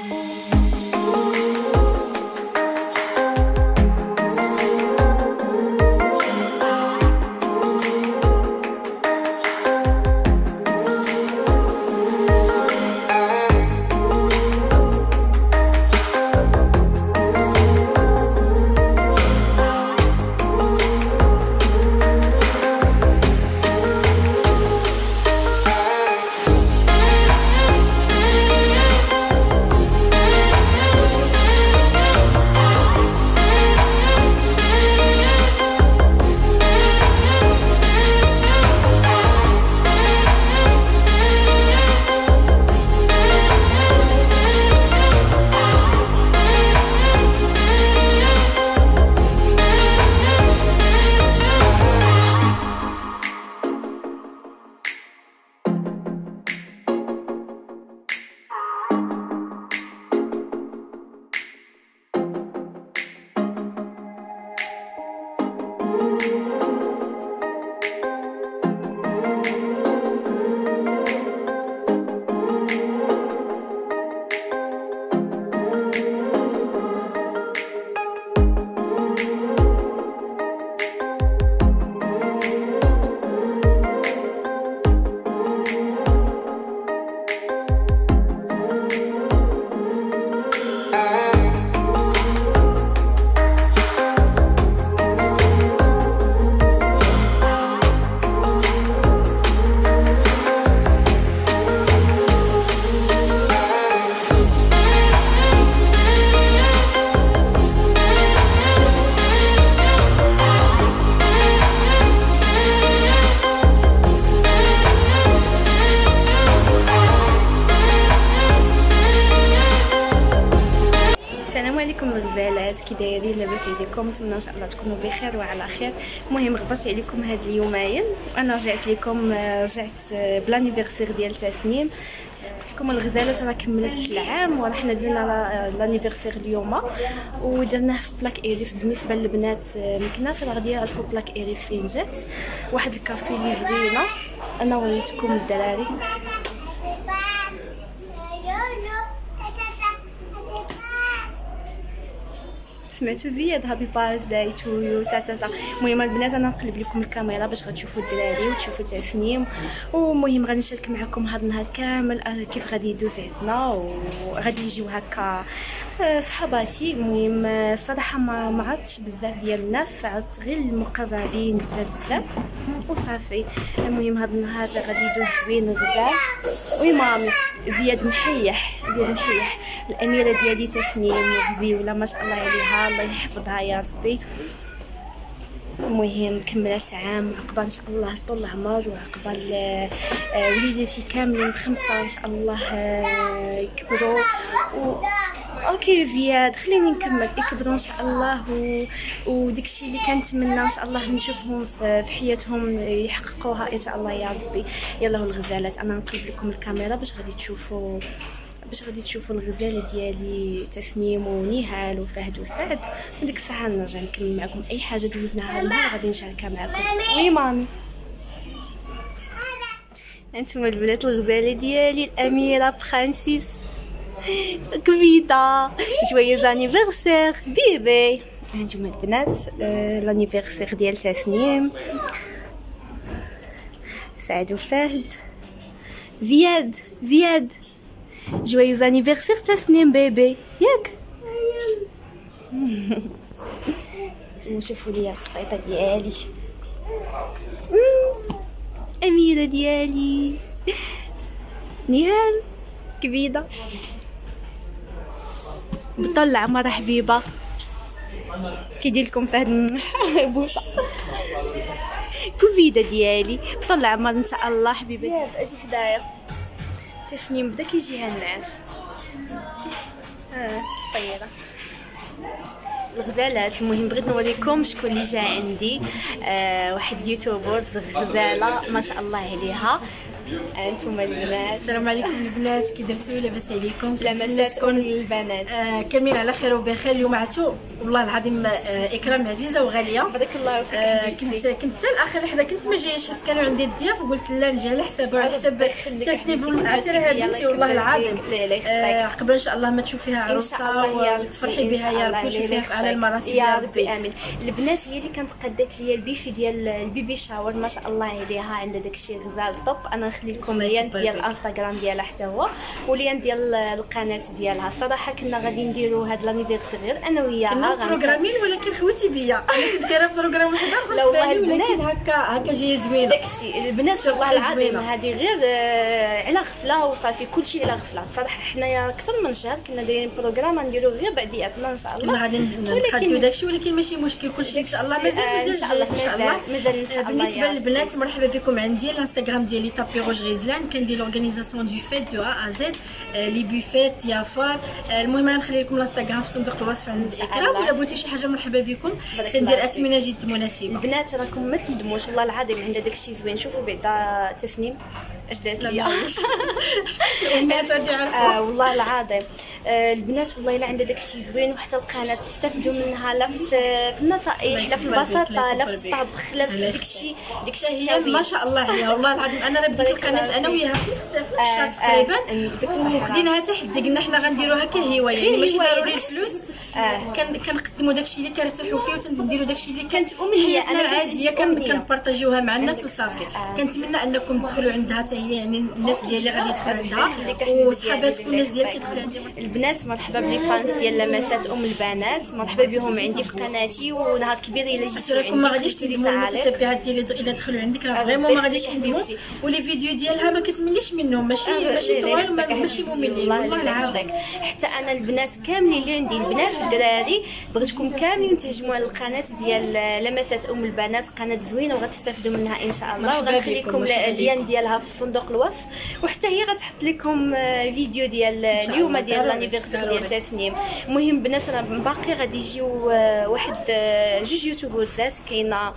الغزالات، كي دايرين؟ لاباس عليكم؟ نتمنى ان شاء الله تكونوا بخير وعلى خير. المهم غبرت عليكم هاد اليومين وانا رجعت لكم، رجعت بلانيفرسير ديال تسنيم. قلت لكم الغزالات راه كملت العام وراه حنا درنا لانيفرسير اليوم ودرناه في بلاك ايريس. بالنسبه للبنات مكناس راه غادي يعرفوا بلاك ايريس فين جات، واحد الكافي اللي زوينه. انا وريتكم الدراري. سمعتوا زياد هابي باز داي تو يو تا. المهم البنات انا نقلب لكم الكاميرا باش غتشوفوا الدراري وتشوفوا تسنيم. ومهم غادي نشارك معكم هذا النهار كامل كيف غادي يدوز عندنا، وغادي يجيو هكا صحاباتي. المهم الصراحه ما عرفتش بزاف ديال الناس، عرفت غير المقربين بزاف وصافي. المهم هذا النهار غادي يدوز زوين غزال. وي مامي زياد محيح الاميره ديالي تسنيم غزيوله ما شاء الله عليها، الله يحفظها يا ربي. المهم كملت عام، عقبال ان شاء الله طول العمر، وعقبال وليداتي كاملين 5 ان شاء الله يكبروا. اوكي زياد خليني نكمل، يكبروا ان شاء الله وداكشي اللي كنتمنى ان شاء الله نشوفهم في حياتهم يحققوها ان شاء الله يا ربي. يلا الغزالات انا نقلب لكم الكاميرا باش غادي تشوفوا الغزاله ديالي تسنيم ونهال وفهد وسعد. وديك الساعه نرجع نكمل معكم اي حاجه دوزناها النهار غادي نشاركها معكم. وي مامي انتم البنات الغزاله ديالي الاميره برانسيس كبيده. جويز انيفرسير بيبي. هانتوما البنات لانيفرسير ديال تسنيم، سعد وفهد. زياد جويز انيفرسير تسنيم بيبي ياك. نتوما شوفوا لي القطيطه ديالي اميره ديالي نهال كبيده بطل العمر حبيبه. كيدير لكم فهد بوسه كبيده ديالي بطل العمر ان شاء الله حبيبي. اجي حدايا تسنيم بدا كيجيها الناس طيره الغزالات. المهم بغيت نوريكم شكون اللي جا عندي. واحد يوتيوبر غزاله ما شاء الله عليها انتم البنات. السلام عليكم البنات، كي درتو؟ لاباس عليكم؟ لمساتكم للبنات. كاملين على خير وبخير. اليوم عرفتوا والله العظيم اكرام عزيزه وغاليه. بارك الله فيك. كنت حتى الاخر لحظه كنت ما جايش حيت كانوا عندي الضياف وقلت لا نجي على حسابها على حساب تسنيم. عرفتي بنتي والله العظيم قبل ان شاء الله ما تشوفيها عروسه وتفرحي بها يا ربي وتشوفيها في اعلى المراتب يا ربي امين. البنات هي اللي كانت قدات لي البيفي ديال البيبي شاور ما شاء الله عليها، عندها داكشي غزال طوب. انا نخلي لكم لين ديال الانستغرام ديالها حتى هو ولين ديال القناه ديالها. الصراحه كنا غادي نديروا هاد لانيفيرسير غير انا وياها، كنا بروغرامين ولكن خوتي بيا انا كنت دايره بروغرام واحد اخر. لا والله ولكن هكا جايه زوينه داكشي. البنات والله العظيم هذه غير على غفله وصافي كلشي على غفله. الصراحه حنايا اكثر من شهر كنا دايرين بروغرام نديرو غير بعدياتنا ان شاء الله. كنا غادي نقادو داكشي ولكن ماشي مشكل، كلشي ان شاء الله مازال ان شاء الله مازال ان شاء الله. بالنسبه للبنات مرحبا بكم عندي. الانستغرام ديالي طابي روج غيزلان، كندير لورغانيزاسيون دو فيت دو ا ا زد، لي بوفيت يافار. المهم غنخلي لكم الانستغرام في صندوق الوصف عند اكرام، ولا بغيتي شي حاجه مرحبا بكم. تندير اثمنه جد مناسبه. البنات راكم ما تندموش والله العظيم، عندها داكشي زوين. شوفوا بعدا تسنيم اش دارت ليا الامهات غادي يعرفوا والله العظيم. البنات والله الا عندها داكشي زوين، وحتى القناه تستافدوا منها لا في النصائح لا في البساطه لا في الطبخ لا في داكشي هي ما شاء الله عليها والله العظيم. انا بديت القناه انا وياها في نفس الشهر تقريبا، وخديناها حتى قلنا حنا غنديروها كهوايه يعني ماشي ضروري الفلوس. كنقدموا داكشي اللي كنرتاحوا فيه وتنديروا داكشي اللي كانت حياتنا العاديه كنبارطاجيوها مع الناس وصافي. كنتمنى انكم تدخلوا عندها حتى هي، يعني الناس ديالي غادي يدخلوا عندها وصحاباتكم الناس ديالك يدخلوا عندها. البنات مرحبا بلي فانز ديال لمسات البنات، مرحبا بهم عندي في قناتي. ونهار كبير الا جيتو عندي ما غاديش تندموا المتتبعات ديالي الا دخلوا عندك راه فريمون ما غاديش يندموا. ولي فيديو ديالها ما كتمليش منهم، ماشي طوال ماشي مملين والله العظيم. حتى انا البنات كاملين اللي عندي البنات والدراري بغيتكم كاملين تهجموا على القناه ديال لمسات البنات. قناه زوينه وغتستافدوا منها ان شاء الله، وغنخلي لكم اللين ديالها في صندوق الوصف، وحتى هي غتحط لكم فيديو ديال اليوم ديال لانيفيرسير ديال تسنيم. المهم بنات انا باقي غادي يجيو واحد جوج يوتيوبرات، كاينه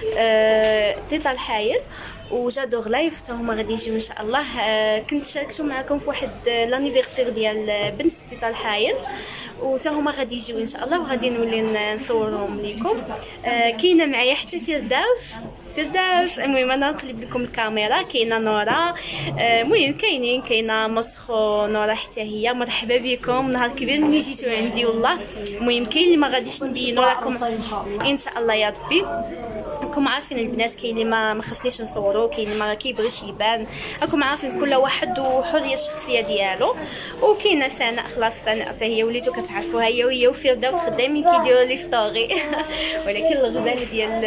تيتا الحايل وجادور لايف حتى هما غادي يجيو ان شاء الله. كنت شاركت معكم في واحد لانيفيرسير ديال بنت تيتا الحايل وتا هما غادي يجيو ان شاء الله، وغادي نولي نصورهم لكم. كاينه معايا حتى فردوس. المهم انا نقلب لكم الكاميرا. كاينه نورا، المهم كاينه مسخو نورا حتى هي. مرحبا بكم، نهار كبير ملي جيتو عندي والله. المهم كاين اللي ما غاديش نبينو لكم ان شاء الله يا ربي. راكم عارفين البنات كاين اللي ما خصنيش نصورو، كاين اللي ما كيبغيش يبان. راكم عارفين كل واحد وحريه الشخصيه ديالو. وكاينه سناء، خلاص سناء حتى هي وليتو كتعرفوها هي وفردوس خدامين كيديروا لي ستوري ولكن الغزال ديال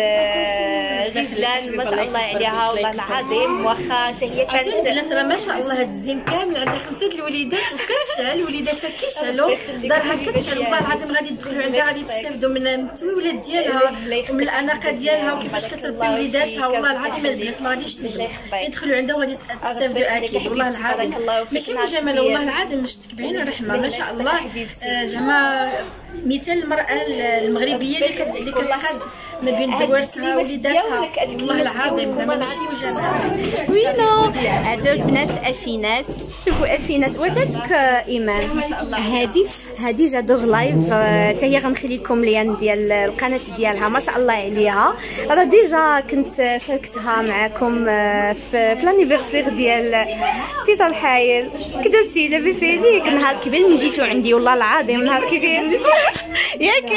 غزلان ما شاء الله عليها والله العظيم. واخا حتى هي كانت البنات راه ما شاء الله هاد الزين كامل عندها 5 الوليدات وكتشعل وليداتها كيشعلوا دارها كتشعل والله العظيم. غادي تدخلوا عندها غادي تستافدوا من التويولات ديالها ومن الاناقه ديالها وكيفاش كتربي وليداتها. والله العظيم البنات ما غاديش يدخلوا عندها وغادي تستافدوا اكيد والله العظيم. ماشي مجامله والله العظيم، شتك بعين الرحمه ما شاء الله. زعما مثال المراه المغربيه اللي كتقاد ما بين دوارتها ووليداتها والله العظيم. زعما ماشي مجامله. وينو هادو البنات افينات. شوفوا افينات وتاتك ايمان ما شاء الله. هادي جادور لايف حتى هي غنخلي لكم لين ديال القناه ديالها ما شاء الله عليها. راه ديجا كنت شاركتها معكم في لانيفيرسير ديال تيتا الحايل. كي درتي لاباس عليك؟ نهار كبير ملي جيتو عندي والله العظيم نهار كبير ياك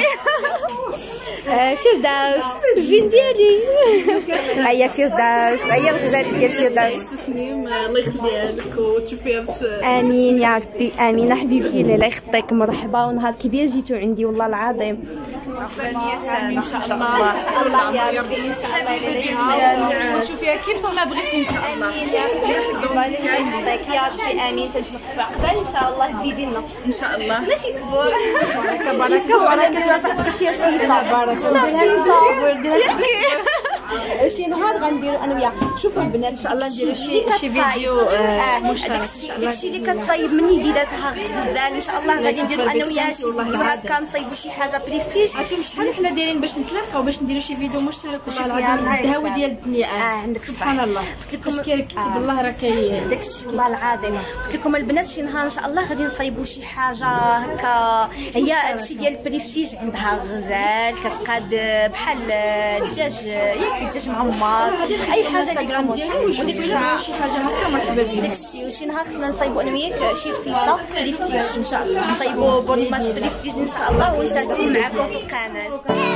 فردوس الفين ديالي. هيا فردوس، هيا الغزال ديال فردوس. تسنيم الله يخليها لك وتشوفيها باش امين يا ربي امين حبيبتي. الله يخطيك مرحبا، ونهار كبير جيتو عندي والله العظيم. ان شاء الله يا ربي ان شاء الله وتشوفيها كيما بغيتي ان شاء الله. امين يا ربي يخليك يا ربي امين. تنتمتع قبل ان شاء الله تزيدي لنا ان شاء الله. لا شي صبور بارك الله كتوافق تشير فيفا. بارك الله شي نهار غنديروا انا وياه. شوفوا البنات ان شاء الله نديروا شي فيديو مشترك. داكشي اللي كتصايب من يديداتها غزال ان شاء الله غادي نديروا انا وياه شي فيديو هكا نصايبوا شي حاجه بريستيج. عرفتي شحال حنا دايرين باش نتلاقاو باش نديروا شي فيديو مشترك والله العظيم الدهوه ديال الدنيا. عندك سبحان الله. قلت لكم باش كيكتب الله راه داكشي والله العظيم. قلت لكم البنات شي نهار ان شاء الله غادي نصايبوا شي حاجه هكا. هي هادشي ديال البريستيج عندها غزال كتقاد بحال الدجاج ياك الدجاج معمر اي حاجه الانستغرام ديالي وديك شي حاجه هكا مرحبا بك. داكشي وشي نهار خصنا نصايبوا انا وياك شي رفيقه بريستيج ان شاء الله. نصايبوا بورماج بريستيج ان شاء الله ونشاركوا معكم في القناه.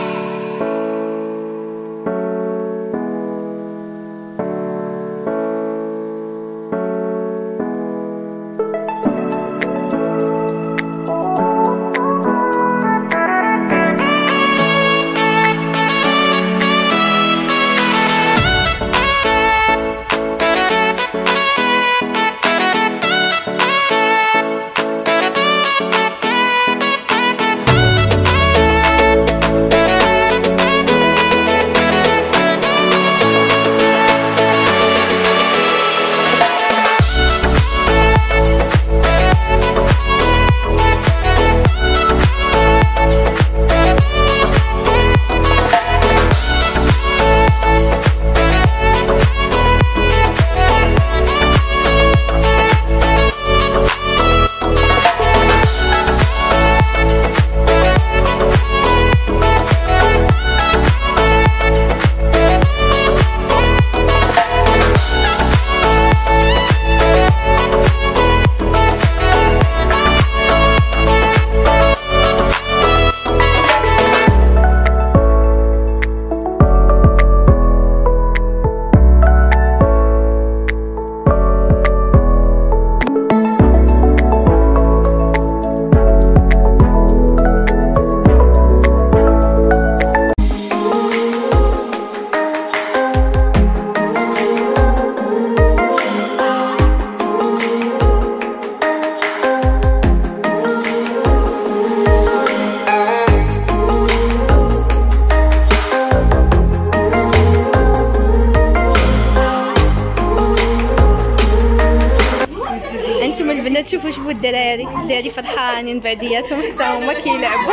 البنات شوفوا الدراري فرحانين بعدياتهم حتى هما كيلعبوا.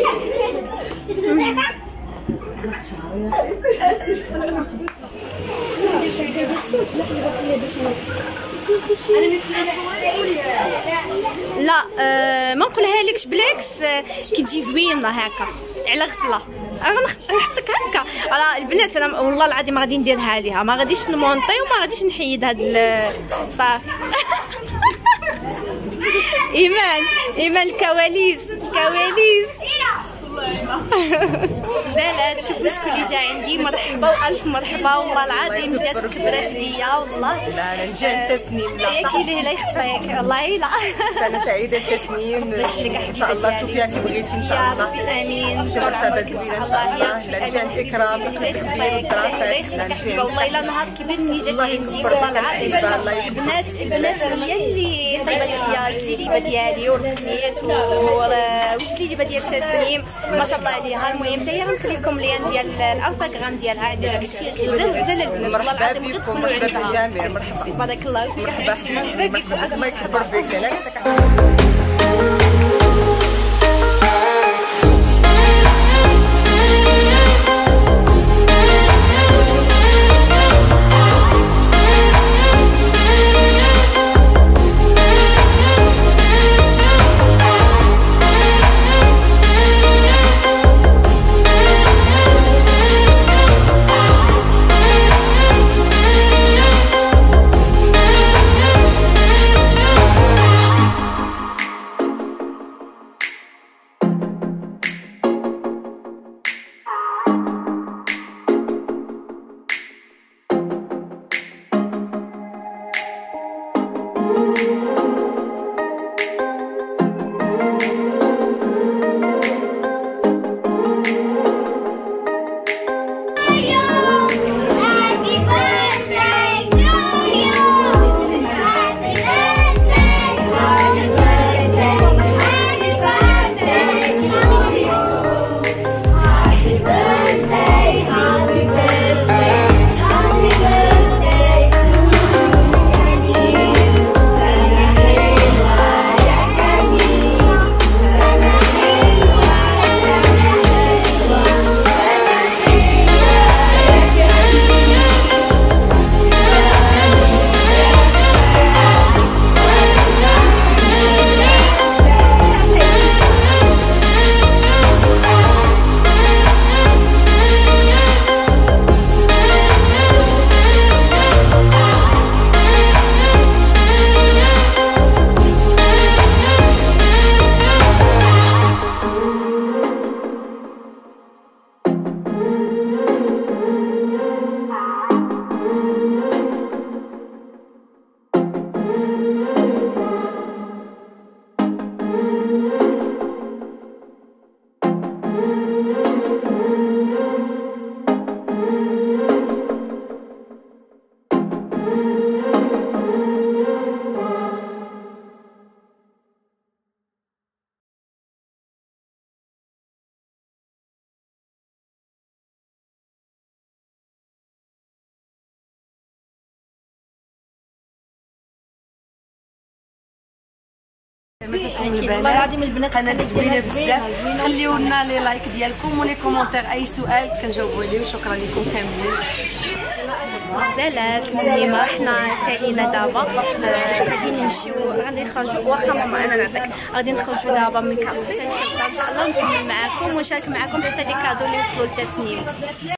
لا ما نقولها لكش بالعكس كتجي زوينه هكا على غفله. غنحطك هكا راه البنات انا والله العظيم ما غادي نديرها ليها، ما غاديش نمونطي وما غاديش نحيد هاد صافي. ايمان الكواليس بنات شوفوا شكون اللي جا عندي. مرحبا والف مرحبا والله العظيم جات كبرات ليا والله. لا جات تسنيم. لا ياكي ليه لا يخطيك والله. لا انا سعيده تسنيم ان شاء الله تشوفيها كي بغيتي ان شاء الله. امين. شي مرتبه زوينه ان شاء الله. لا نجان اكرام كبير والطرافات لا نجان والله الا نهار كبير ملي جات عندي والله العظيم البنات هي اللي صايبه ليا الجليبه ديالي والقميص والجليبه ديال تسنيم ما شاء الله عليها. المهم حتى هي غنخلي لكم لين ديال الانستغرام ديالها عندها داكشي غزال البنات والله العظيم غتدخلوا مرحبا بالجميع. مرحبا بارك الله فيك. مرحبا الله يكبر فيك. والله العظيم البنات قناه زوينه بزاف. خليو لنا لي لايك ديالكم ولي كومونتير، اي سؤال كنجاوبوا عليه. وشكرا لكم كاملين. غزالات المهمه حنا سالينا دابا غادي نمشيو غادي نخرجوا. واخا ماما انا نعطيك غادي نخرجوا دابا من الكافي ان شاء الله نكمل معكم ونشارك معكم حتى لي كادو اللي وصلوا لتسنيم.